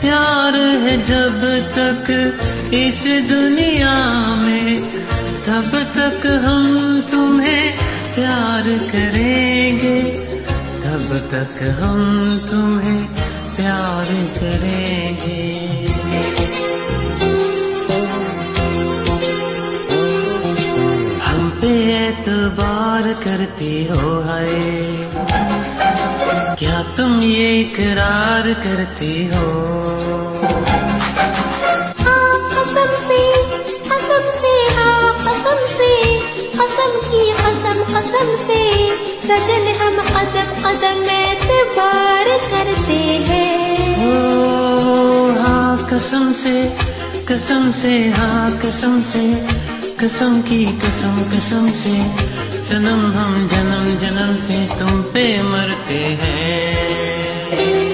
प्यार है जब तक इस दुनिया में, तब तक हम तुम्हें प्यार करेंगे, तब तक हम तुम्हें प्यार करेंगे। हम पे एतबार करती हो हाय, क्या तुम ये इकरार करती हो? हाँ कसम से, कसम से, हाँ कसम से, कसम की कसम, कसम से सजन हम कदम कदम एतबार करते हैं। ओ हाँ कसम से, कसम से, हाँ कसम से, कसम की कसम, कसम से सनम हम जन्म जन्म से तुम पे मरते हैं।